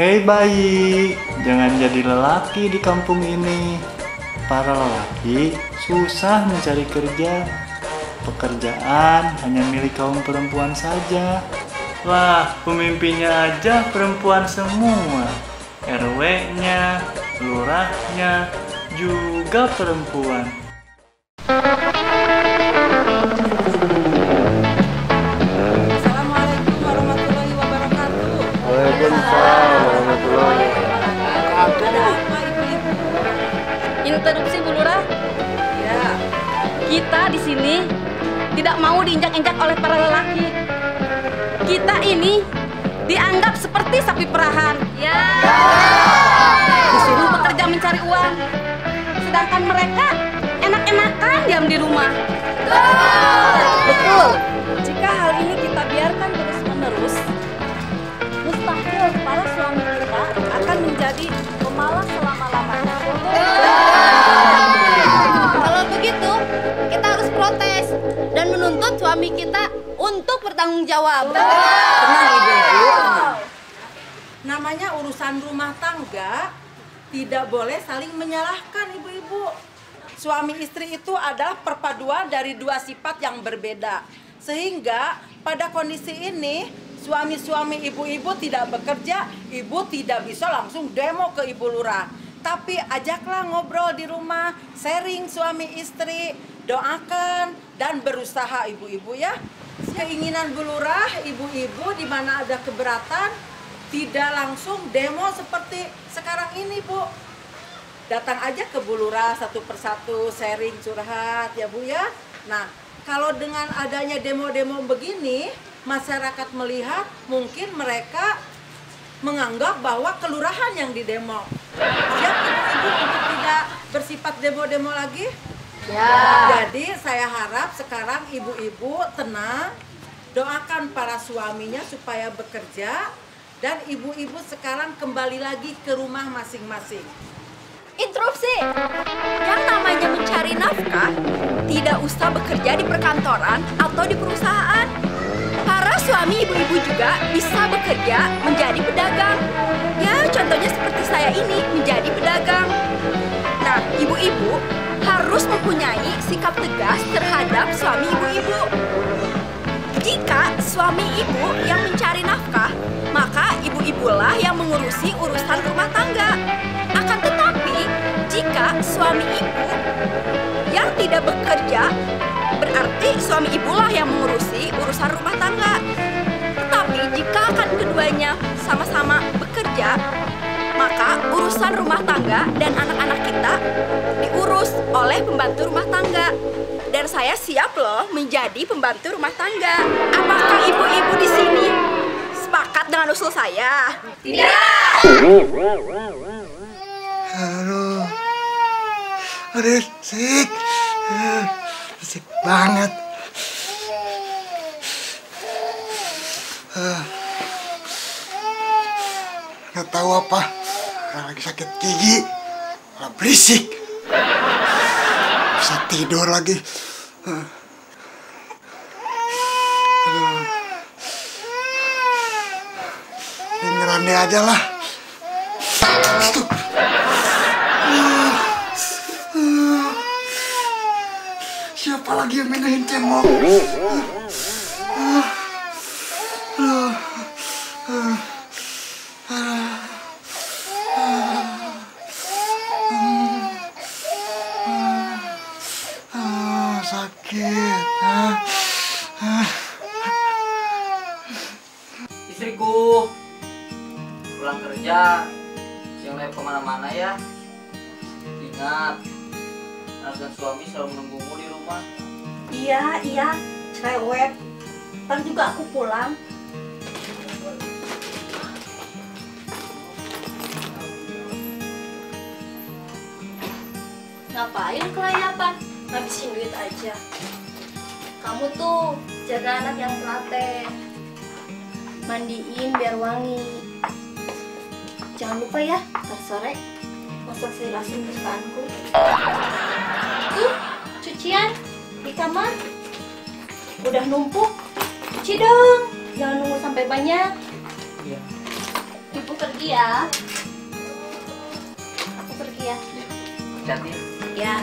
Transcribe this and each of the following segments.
Hei bayi, jangan jadi lelaki di kampung ini. Para lelaki susah mencari kerja. Pekerjaan hanya milik kaum perempuan saja. Lah, pemimpinnya aja perempuan semua. RW-nya, lurahnya juga perempuan. Assalamualaikum warahmatullahi wabarakatuh. Waalaikumsalam warahmatullahi wabarakatuh. Ada apa ibu-ibu? Interupsi Bu Lurah. Ya, Kita di sini tidak mau diinjak-injak oleh para lelaki. Kita ini dianggap seperti sapi perahan. Ya. Disuruh bekerja mencari uang. Sedangkan mereka enak-enakan diam di rumah. betul. Jika hal ini kita biarkan terus-menerus, mustahil para suami kita akan menjadi pemalas selama-lamanya. Kalau begitu, kita harus protes dan menuntut suami kita untuk bertanggung jawab. Tenang ibu-ibu, tenang. Namanya urusan rumah tangga, tidak boleh saling menyalahkan ibu-ibu. Suami istri itu adalah perpaduan dari dua sifat yang berbeda. Sehingga pada kondisi ini, suami-suami ibu-ibu tidak bekerja, ibu tidak bisa langsung demo ke Ibu Lurah. Tapi ajaklah ngobrol di rumah, sharing suami istri, doakan dan berusaha ibu-ibu ya. Keinginan Bu Lurah, ibu-ibu di mana ada keberatan, tidak langsung demo seperti sekarang ini Bu. Datang aja ke Bu Lurah satu persatu, sharing, curhat ya Bu ya. Nah, kalau dengan adanya demo-demo begini, masyarakat melihat mungkin mereka menganggap bahwa kelurahan yang didemo. Siap ibu-ibu untuk tidak bersifat demo-demo lagi? Ya. Jadi saya harap sekarang ibu-ibu tenang, doakan para suaminya supaya bekerja, dan ibu-ibu sekarang kembali lagi ke rumah masing-masing. Interupsi. Yang namanya mencari nafkah tidak usah bekerja di perkantoran atau di perusahaan. Para suami ibu-ibu juga bisa bekerja menjadi pedagang. Ya, contohnya seperti saya ini menjadi pedagang. Nah, ibu-ibu harus mempunyai sikap tegas terhadap suami ibu-ibu. Jika suami ibu yang mencari nafkah, maka ibu-ibulah yang mengurusi urusan rumah tangga. Akan tetapi, jika suami ibu yang tidak bekerja, berarti suami ibulah yang mengurusi urusan rumah tangga. Tetapi jika akan keduanya sama-sama bekerja, maka urusan rumah tangga dan anak-anak kita diurus oleh pembantu rumah tangga. Dan saya siap loh menjadi pembantu rumah tangga. Apakah ibu-ibu di sini sepakat dengan usul saya? Tidak. Aduh, risik, risik banget. Nggak tahu apa, lagi sakit gigi, malah berisik. Bisa tidur lagi. Dengeran dia aja lah. Siapa lagi yang mindahin cemok? Sakit. Istriku pulang kerja jangan lewat kemana-mana ya. Ingat, anak dan suami selalu menunggumu di rumah. Iya, cerewet. Ntar juga aku pulang. Ngapain kelayapan? Ngabisin duit aja. Kamu tuh jaga anak yang telaten. Mandiin biar wangi. Jangan lupa ya, ntar sore masak sayur asin kesukaanku. Tuh, cucian di kamar. Udah numpuk, cuci dong. Jangan nunggu sampai banyak. Iya. Ibu pergi ya. Aku pergi ya. Hati-hati. Ya.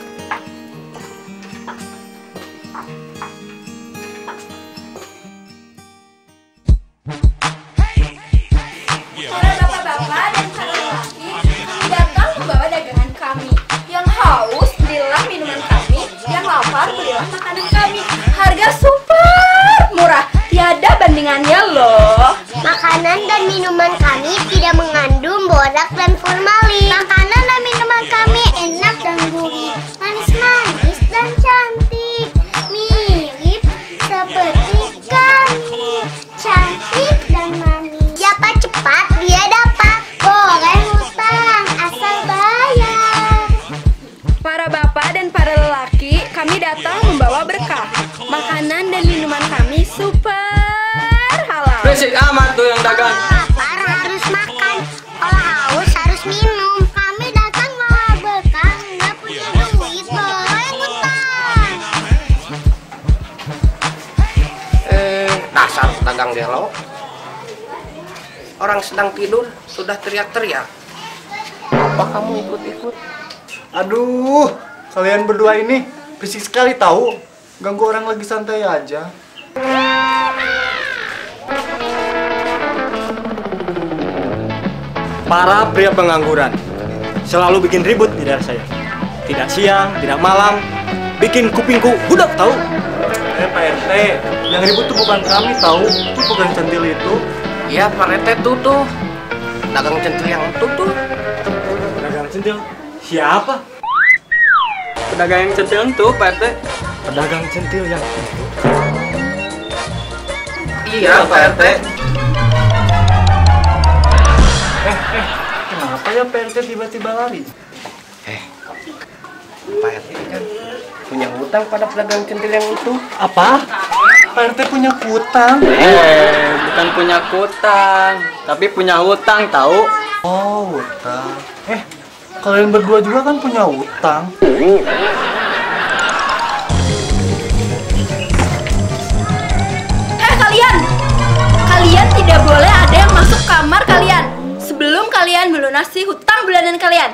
Para bapak-bapak dan para lelaki datang membawa dagangan kami. Yang haus belilah minuman kami, yang lapar belilah makanan kami. Harga super murah, tiada bandingannya loh. Makanan dan minuman kami tidak mengandung borak dan formalin. Makanan dan minuman kami enak dan gurih, manis-manis dan cantik. Mirip seperti kami, cantik dan manis. Siapa cepat dia dapat, boleh hutang asal bayar. Para bapak dan para lelaki, kami datang membawa berkah. Makanan dan minuman kami super halal. Berisik amat tuh yang dagang. Lapar harus makan, kalau haus harus minum. Kami datang bawa bekal, nggak punya duit, boleh hutang. Dasar dagang gelo. Orang sedang tidur sudah teriak-teriak. Apa kamu ikut-ikut? Aduh, kalian berdua ini berisik sekali tahu. Ganggu orang lagi santai aja. Para pria pengangguran selalu bikin ribut di daerah saya. Tidak siang, tidak malam, bikin kupingku budak tahu. Pak RT, yang ribut tuh bukan kami tahu, itu bukan centil itu. Iya Pak RT tuh. Dagang centil yang tuh. Pedagang centil siapa? Pedagang yang centil tuh, Pak RT. Pedagang centil yang Iya Pak RT. Kenapa ya Pak RT tiba-tiba lari? Pak RT kan punya hutang pada pedagang centil yang itu. Apa? Pak RT punya hutang? Bukan punya hutang, tapi punya hutang tahu. Oh, hutang. Kalian berdua juga kan punya hutang. Kalian tidak boleh ada yang masuk kamar kalian sebelum kalian melunasi hutang bulanan kalian.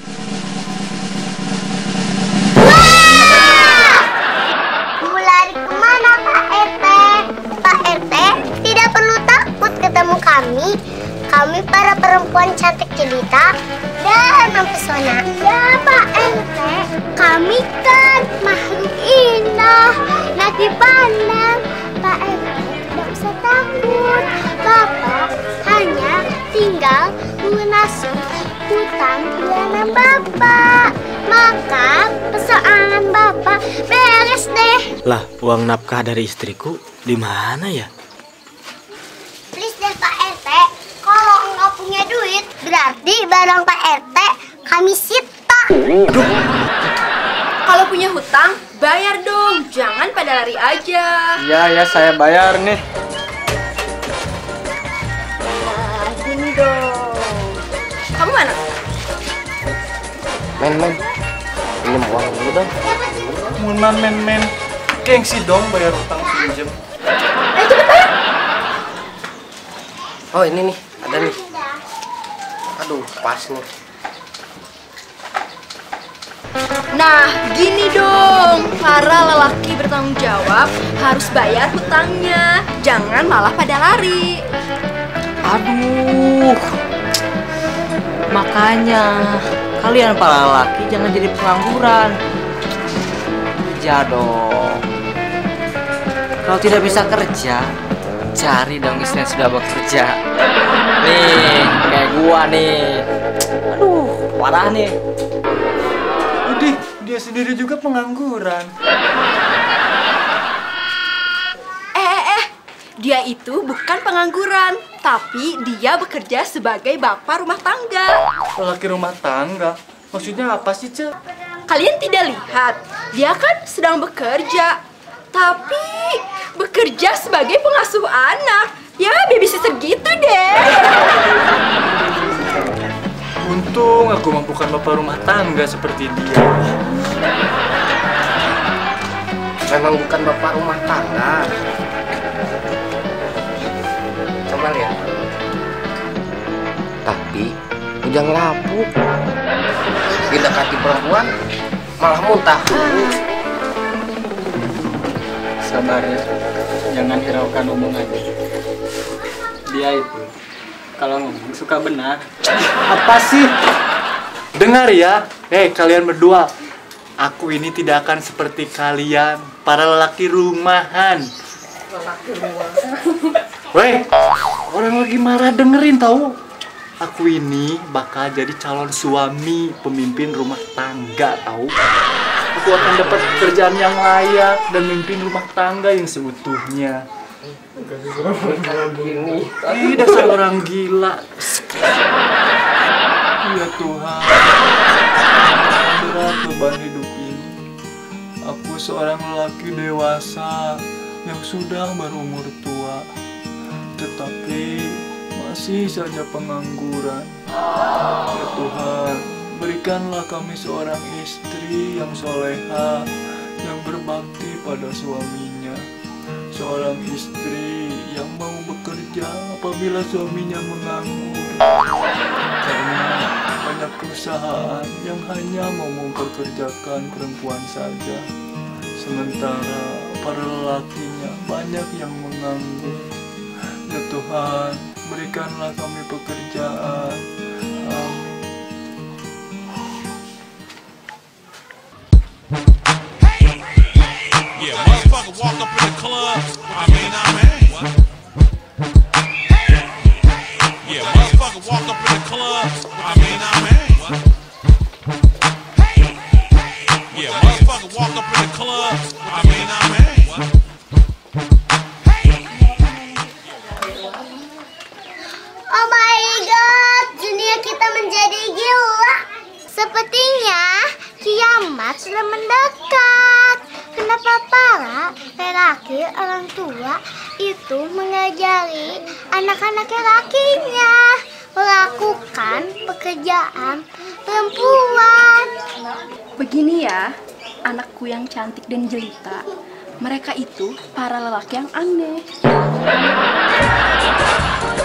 Mau lari kemana Pak RT? Pak RT tidak perlu takut ketemu kami. Kami para perempuan cantik jelita dan mempesona. Ya Pak RT, kami kan makhluk indah, nak dipandang. Pak RT tidak usah takut. Bapak hanya tinggal melunasi hutang bulanan Bapak. Maka persoalan Bapak beres deh. Lah, uang nafkah dari istriku di mana ya? Please deh Pak RT, kalau nggak punya duit, berarti barang Pak RT kami sita. Kalau punya hutang, bayar dong. Jangan pada lari aja. Iya, saya bayar nih. Nah, gini dong. Kamu mana? Men, minum uang dulu dong. Muna men. Gengsi dong bayar hutang pinjam. Cepet bayar. Oh ini nih, ada nih. Aduh, pas nih. Nah, gini dong. Para lelaki bertanggung jawab harus bayar hutangnya. Jangan malah pada lari. Aduh. Makanya kalian para lelaki jangan jadi pengangguran. Kerja dong. Kalau tidak bisa kerja, cari dong istri yang sudah bekerja. Nih, kayak gua nih. Aduh, parah nih. Udah, dia sendiri juga pengangguran. Dia itu bukan pengangguran, tapi dia bekerja sebagai bapak rumah tangga. Lelaki rumah tangga? Maksudnya apa sih, Ce? Kalian tidak lihat, dia kan sedang bekerja, tapi bekerja sebagai pengasuh anak. Ya, babysitter gitu deh. Untung aku mah bukan bapak rumah tangga seperti dia. Memang bukan bapak rumah tangga. Coba lihat. Tapi ujang lapuk. Didekati perempuan malah muntah. Sabar ya, jangan hiraukan omongannya. Dia itu kalau ngomong suka benar. Apa sih? Dengar ya, kalian berdua. Aku ini tidak akan seperti kalian, para lelaki rumahan. Weh, orang lagi marah dengerin tahu. Aku ini bakal jadi calon suami pemimpin rumah tangga tahu. Aku akan dapat pekerjaan yang layak dan memimpin rumah tangga yang seutuhnya. Ih, dasar orang gila. Ya Tuhan, berat beban hidup ini. Aku seorang lelaki dewasa yang sudah berumur tua, tetapi masih saja pengangguran. Ya Tuhan, berikanlah kami seorang istri yang soleha, yang berbakti pada suaminya. Seorang istri yang mau bekerja apabila suaminya menganggur. Karena banyak perusahaan yang hanya mau mempekerjakan perempuan saja, sementara para lelakinya banyak yang menganggur. Ya Tuhan, berikanlah kami pekerjaan. Amin. Yeah, motherfucker walk up in the club. I mean. Yeah, motherfucker walk up in the club. I mean. Yeah, motherfucker walk up in the club. I mean. Oh my god, dunia kita menjadi gila. Sepertinya kiamat sudah mendekat. Kenapa para lelaki orang tua itu mengajari anak-anak lelakinya melakukan pekerjaan perempuan? Begini ya, anakku yang cantik dan jelita. Mereka itu para lelaki yang aneh.